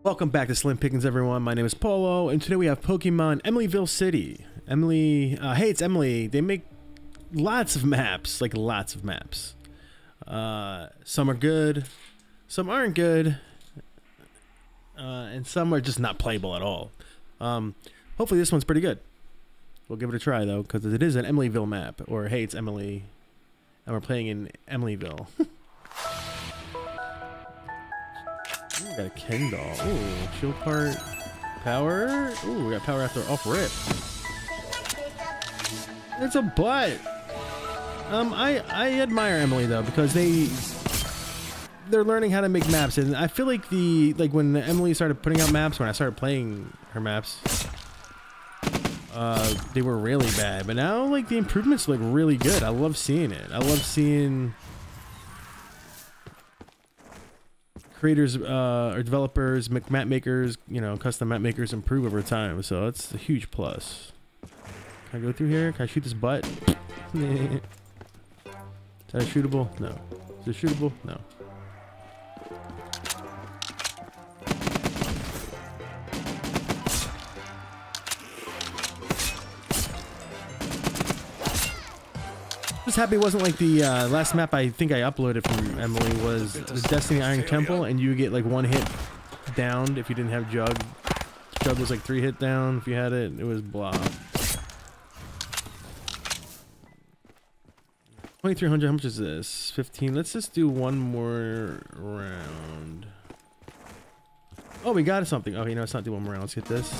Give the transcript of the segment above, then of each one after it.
Welcome back to Slim Pickings, everyone. My name is Polo, and today we have Pokemon Emilyville City. Hey, it's Emily. They make lots of maps, like lots of maps. Some are good, some aren't good, and some are just not playable at all. Hopefully this one's pretty good. We'll give it a try, though, because it is an Emilyville map. Or, hey, it's Emily, and we're playing in Emilyville. Ooh, we got a Ken doll. Ooh, shield part, power. Ooh, we got power after off rip. It's a butt. I admire Emily though, because they're learning how to make maps, and I feel like when Emily started putting out maps, when I started playing her maps, they were really bad. But now like the improvements look really good. I love seeing it. I love seeing creators or developers, map makers, you know, custom map makers improve over time. So that's a huge plus. Can I go through here? Can I shoot this butt? Is that shootable? No. Is it shootable? No. Just happy it wasn't like the last map I think I uploaded from Emily was the Destiny Iron Temple, and you get like one hit downed if you didn't have Jug. Jug was like 3 hit down if you had it. It was blah. 2300. How much is this? 15. Let's just do one more round. Oh, we got something. Okay, no, let's not do one more round. Let's get this.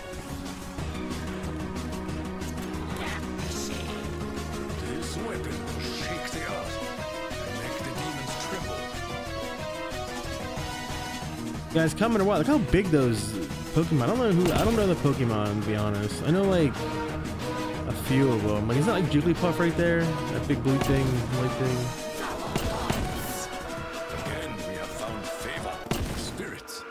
Guys, coming or what? Look how big those Pokemon. I don't know the Pokemon, to be honest. I know like a few of them. Like, isn't that like Jigglypuff right there? That big blue thing, white thing. Again, we have found favor. Spirits.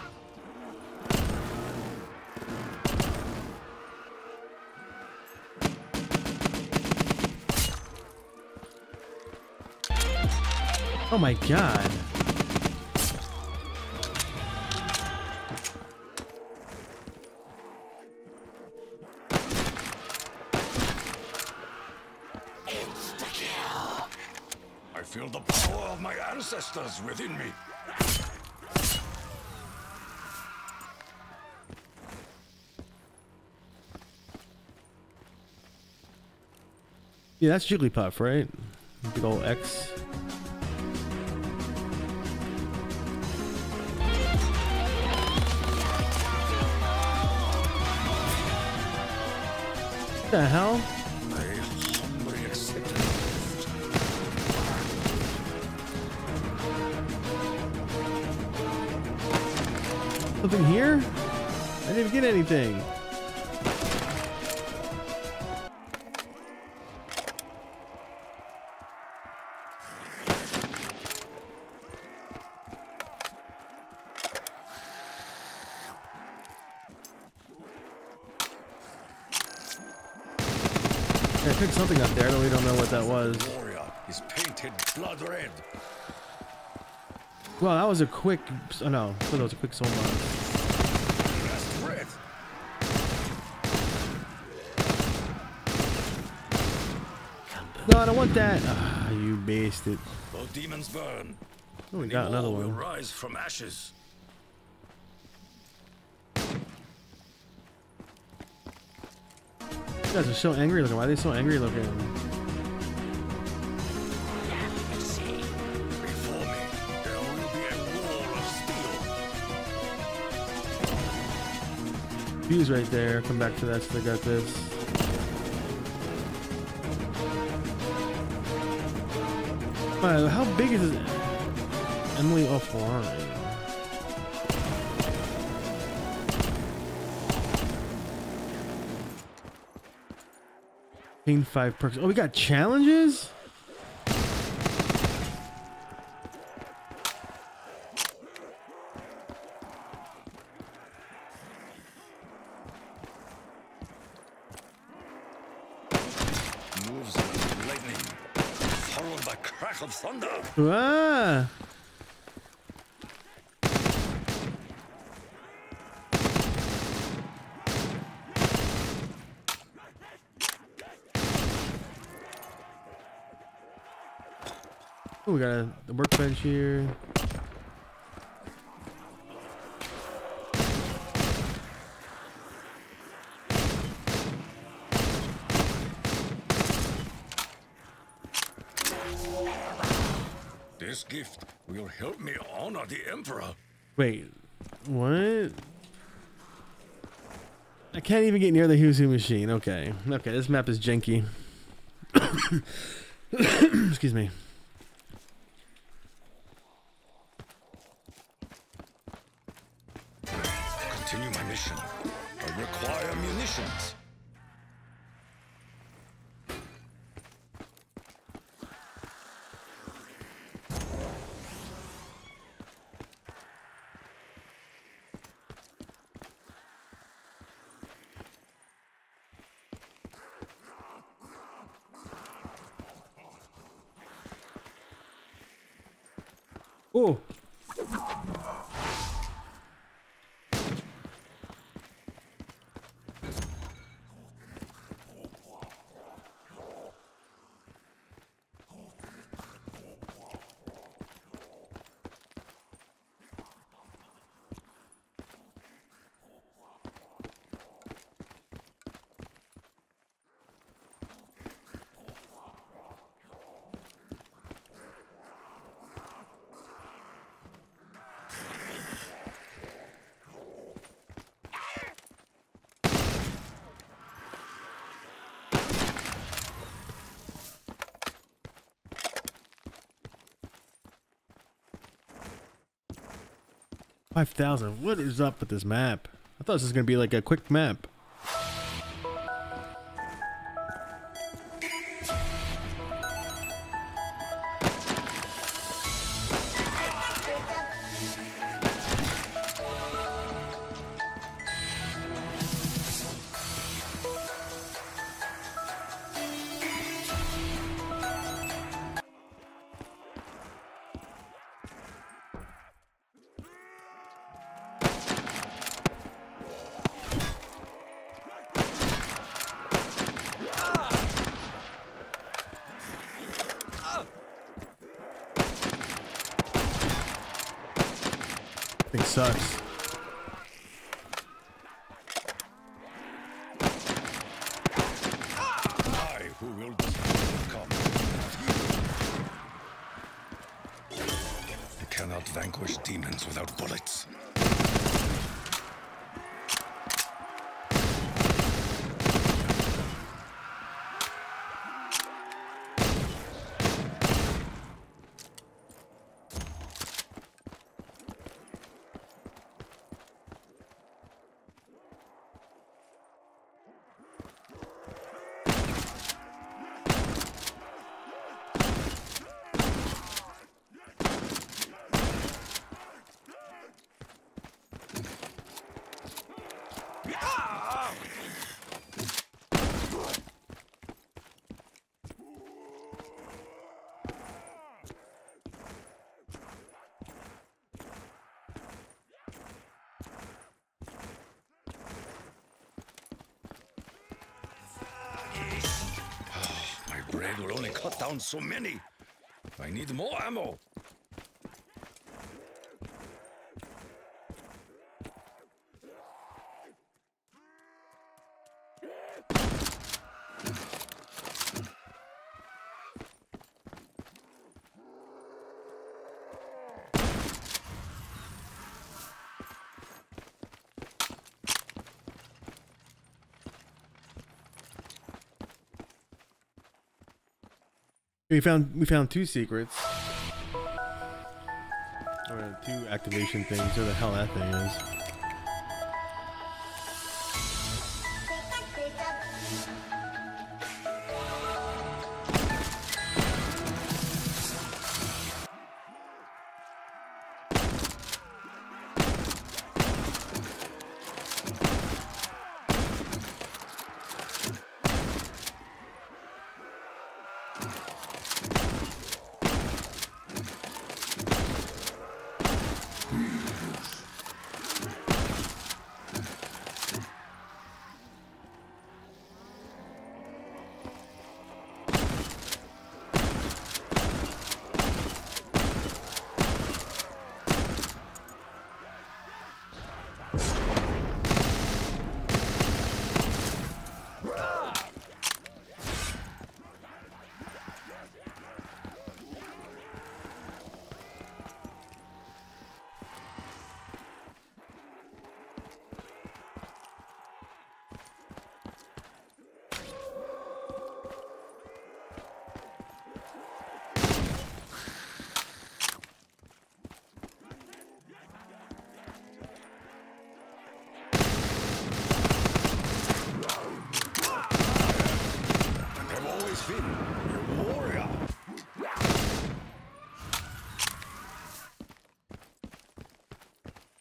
Oh my god. I feel the power of my ancestors within me. Yeah, that's Jigglypuff, right? Big old X. What the hell? Something here? I didn't get anything. I picked something up there. I really don't know what that was. Warrior is painted blood red. Well, that was a quick. Oh no, I thought that was a quick soul mod. No, I don't want that. Ah, you basted. Though demons burn, Oh, we got another will one. rise from ashes. You guys are so angry looking. Why are they so angry looking? Before me, there will be a wall of steel. Fuse right there. Come back to that. So they got this. How big is this? Emily offline. Gain 5 perks. Oh, we got challenges? Moves like lightning, followed by crack of thunder. Ah! Oh, we got the workbench here. This gift will help me honor the Emperor. Wait, what? I can't even get near the Huzu machine. Okay. Okay, this map is janky. Excuse me. Continue my mission. I require munitions. Oh. $5,000. What is up with this map? I thought this was gonna be like a quick map. Thing sucks. I who will come. You cannot vanquish demons without bullets. My bread will only cut down so many. I need more ammo. We found two secrets. Or two activation things, whatever the hell that thing is.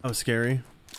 That was scary.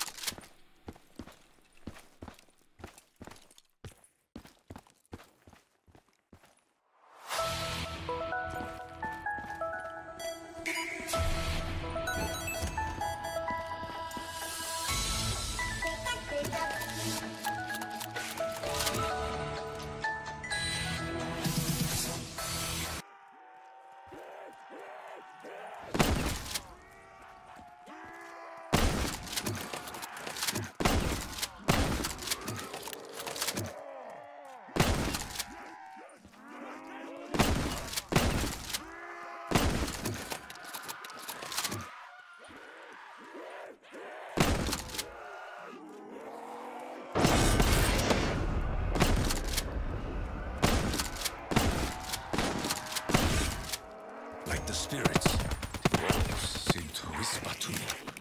Like the spirits, the walls seem to whisper to me.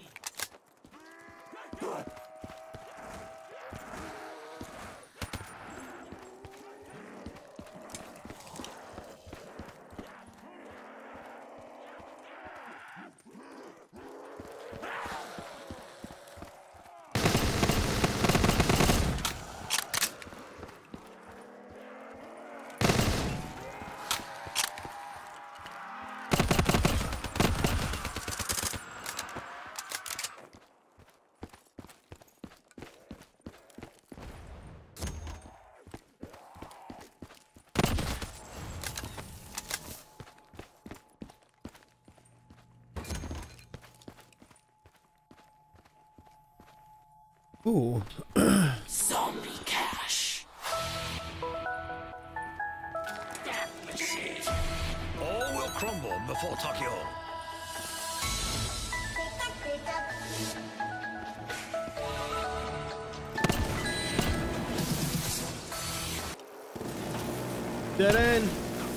Ooh. Zombie cash. All will crumble before Tokyo. Dead end.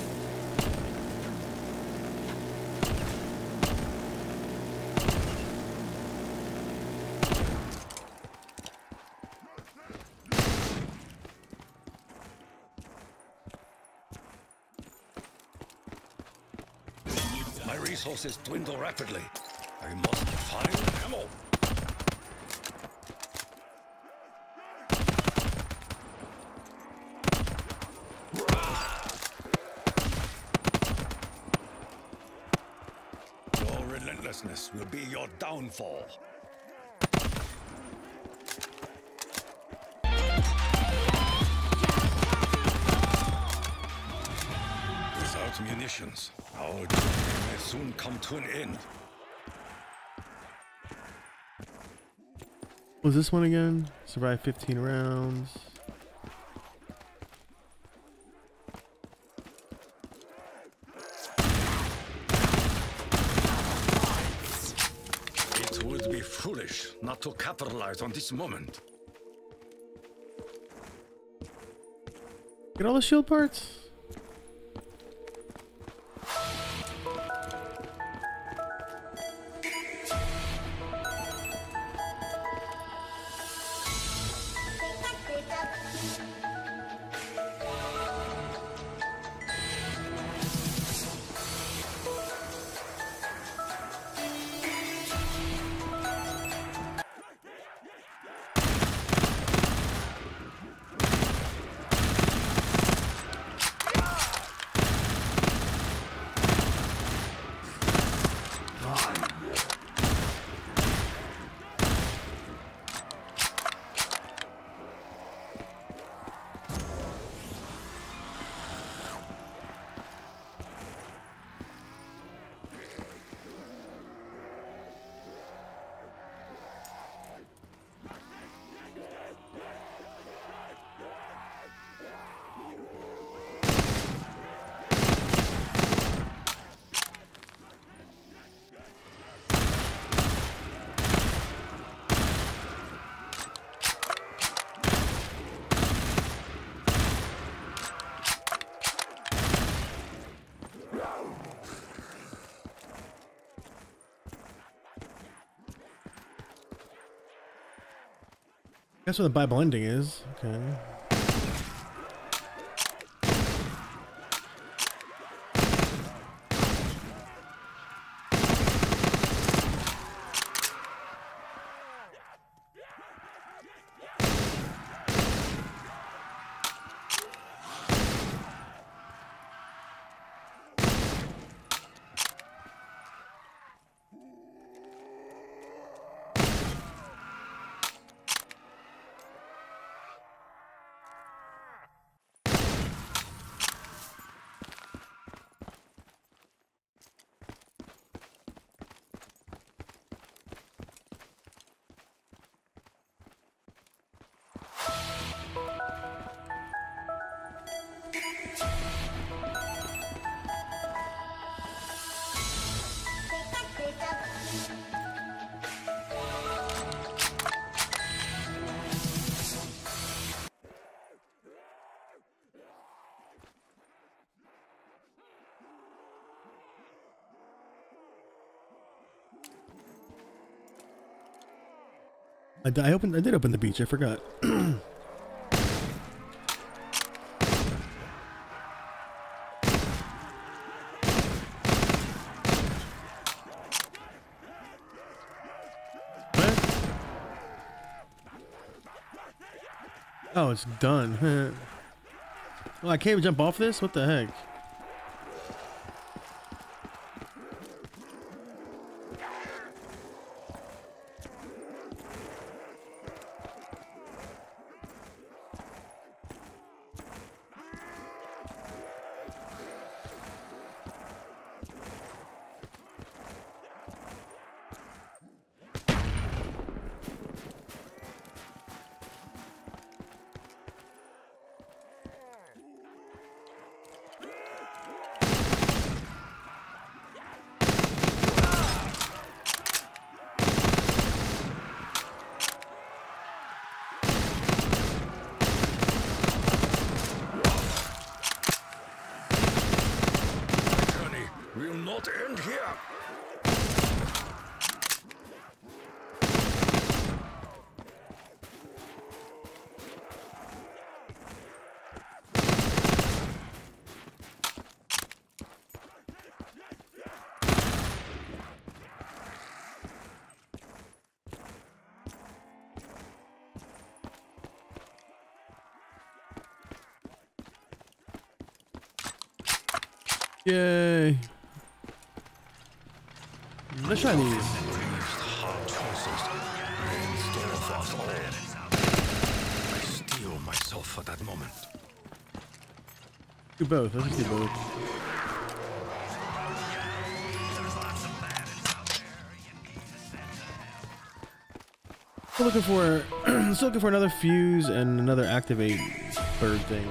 My resources dwindle rapidly. I must find ammo. Your relentlessness will be your downfall. Without munitions, our journey may soon come to an end. What was this one again? Survive 15 rounds. It would be foolish not to capitalize on this moment. Get all the shield parts. That's what the Bible ending is. Okay. I did open the beach. I forgot. Oh, it's done. Well, I can't even jump off this? What the heck? Will not end here. Yay. Let's try these. Hard choices. In store for us all. I steel myself for that moment. Do both. Let's just do both. Still looking for another fuse and another activate bird thing.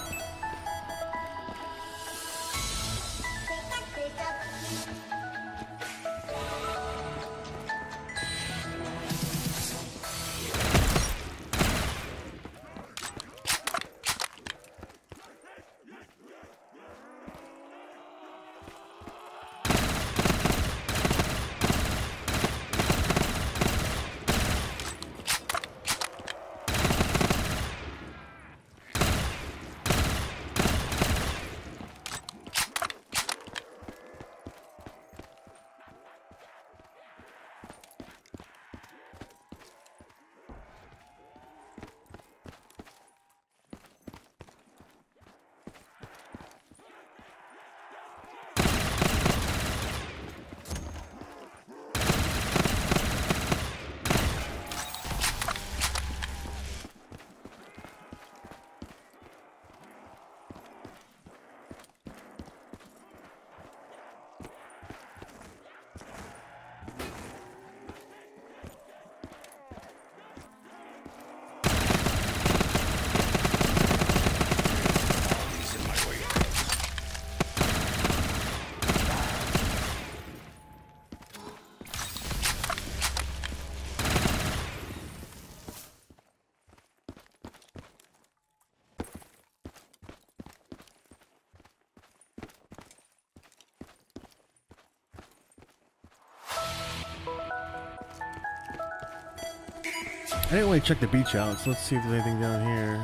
I didn't really check the beach out, so let's see if there's anything down here.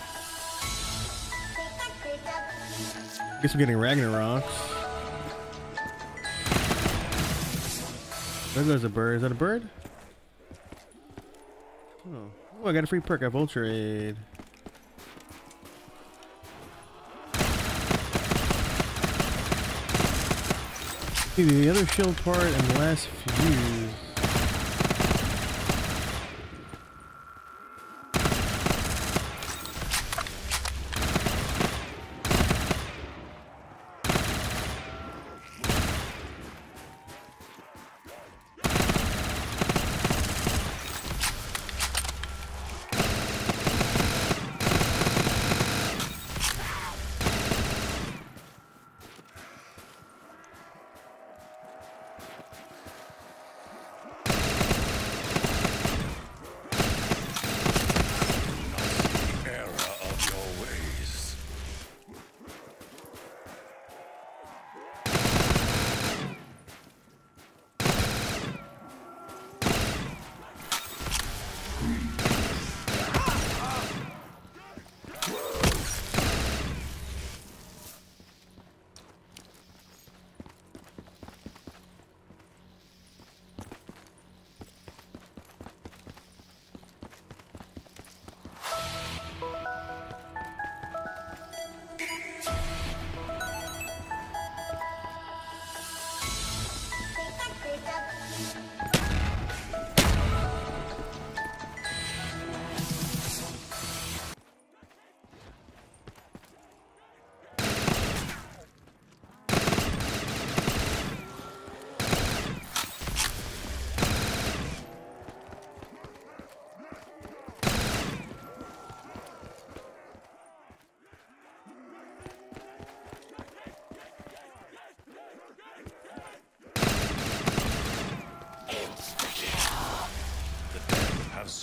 Guess we're getting Ragnaroks. There goes a bird. Is that a bird? Oh, I got a free perk. I have Ultra Aid. See, the other shield part and the last fuse.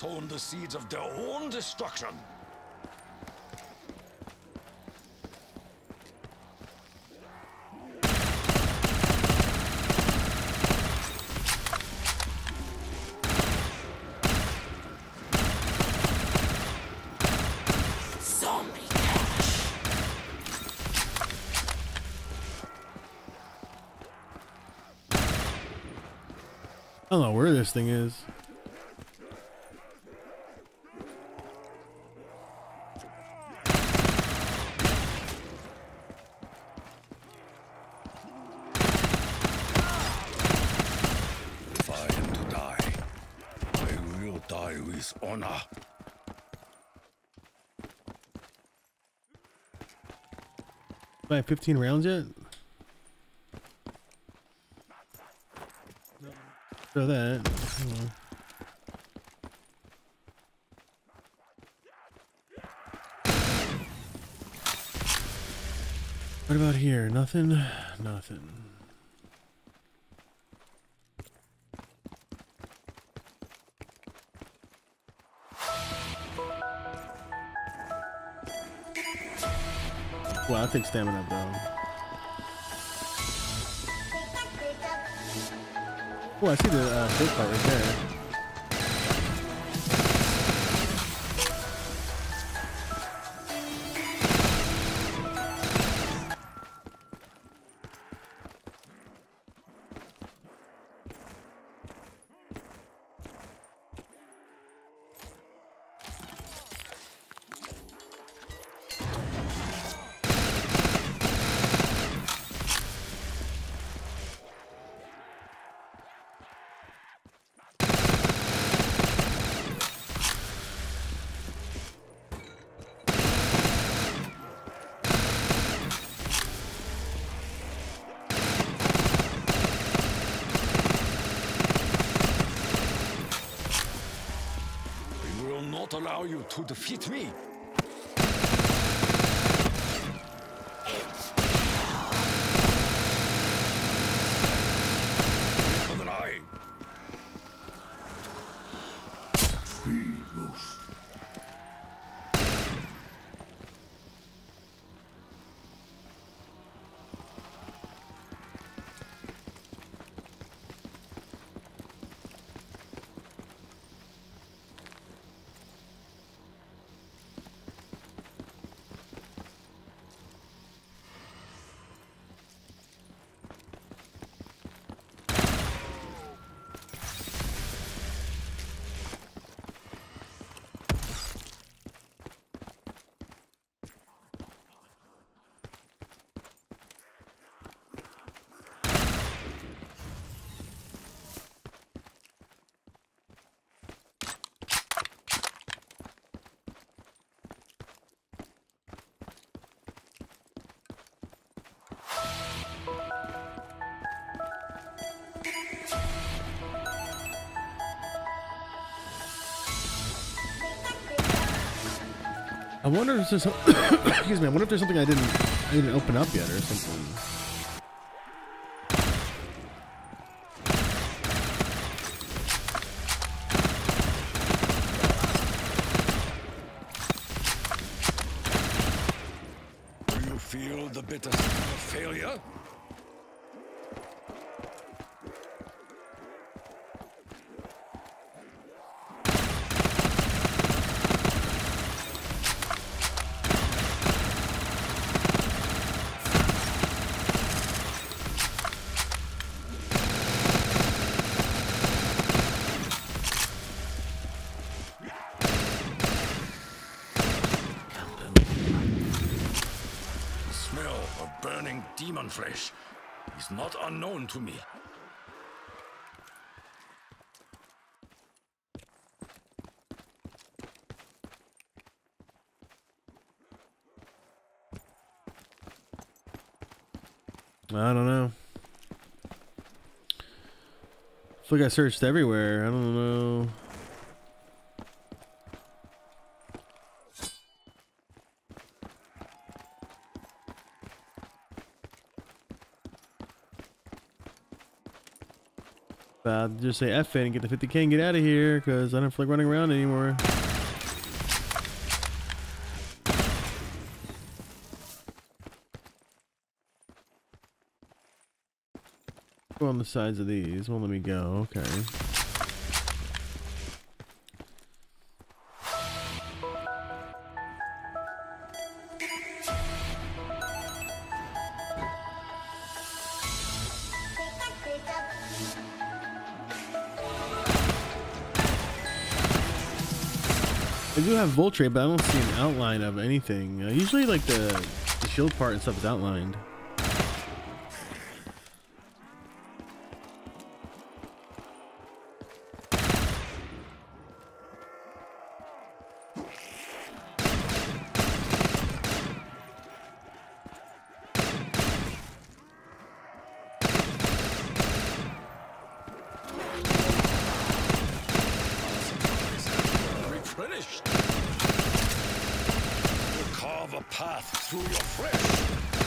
sown the seeds of their own destruction. Zombie cash. I don't know where this thing is. If I am to die, I will die with honor. Do I have 15 rounds yet? Throw that. What about here? Nothing? Nothing. Well, I think stamina though. Oh, I see the short part right there. I will not allow you to defeat me. For an eye. I wonder if there's some excuse me, I wonder if there's something I didn't open up yet or something. Do you feel the bitter sting of failure? The smell of burning demon flesh is not unknown to me. I don't know. I feel like I searched everywhere. I don't know. Just say F it and get the 50K and get out of here, because I don't feel like running around anymore. Go on the sides of these. Won't let me go. Okay. I do have Voltrate, but I don't see an outline of anything. Usually, like the shield part and stuff is outlined. Replenished. You carve a path through your flesh.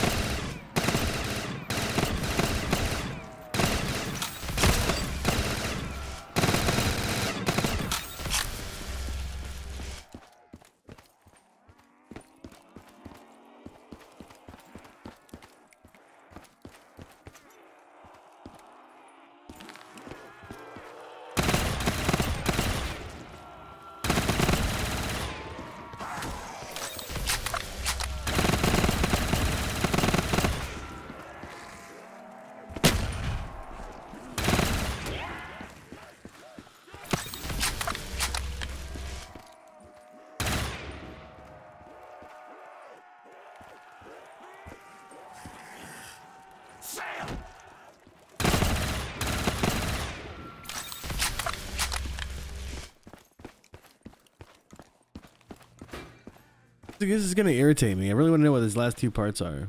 This is gonna irritate me. I really want to know what these last two parts are.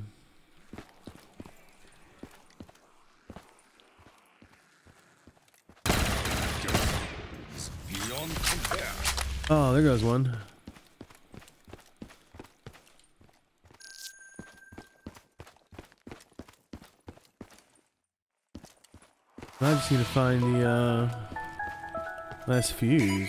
It's beyond compare. Oh, there goes one. I just need to find the last fuse.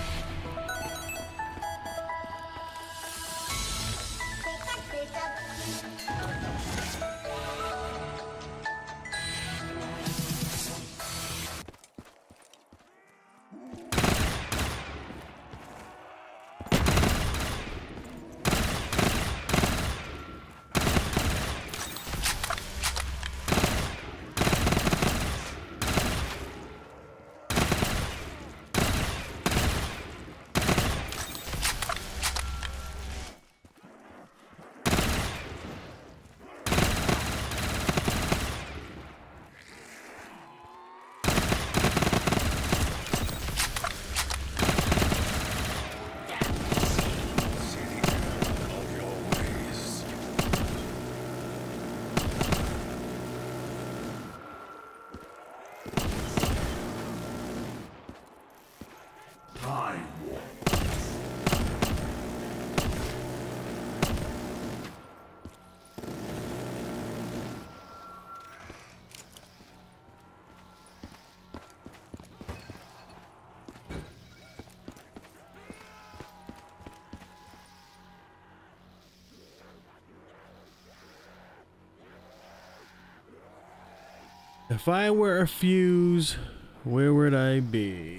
If I were a fuse, where would I be?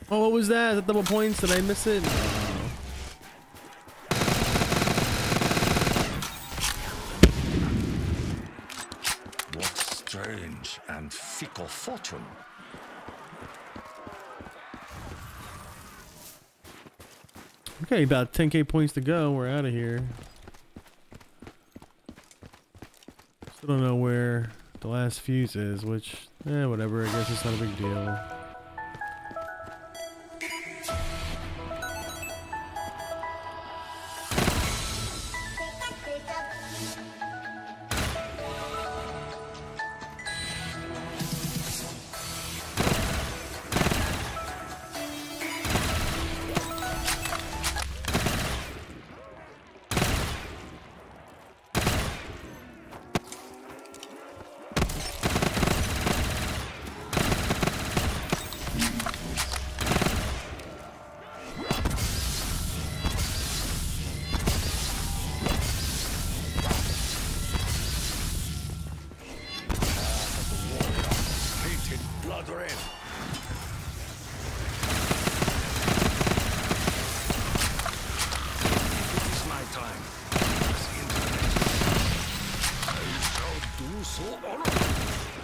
Oh, what was that? Is that double points? Did I miss it? What strange and fickle fortune. Okay, about 10k points to go. We're out of here. Still don't know where the last fuse is, which, whatever. I guess it's not a big deal. Blood red. It is my time. I shall do so honorably.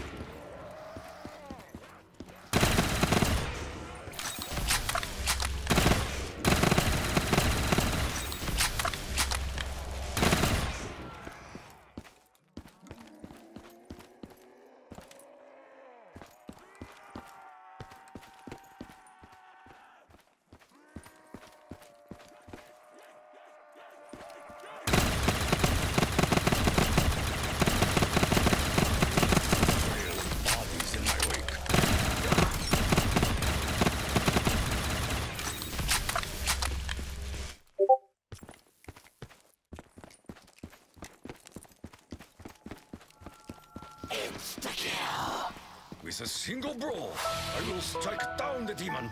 Insta-kill. With a single blow, I will strike down the demons.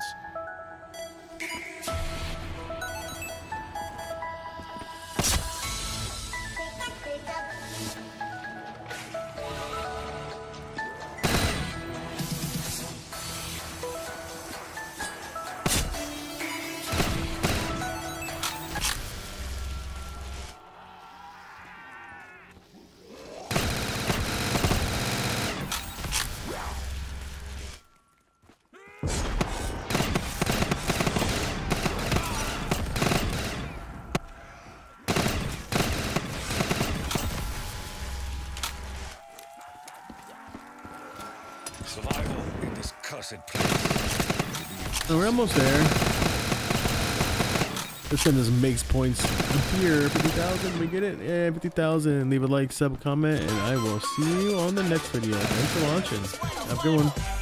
Survival in this cursed place. Oh, we're almost there. This one just makes points here. 50,000, we get it? Yeah, 50,000. Leave a like, sub, comment, and I will see you on the next video. Thanks for watching. Have a good one.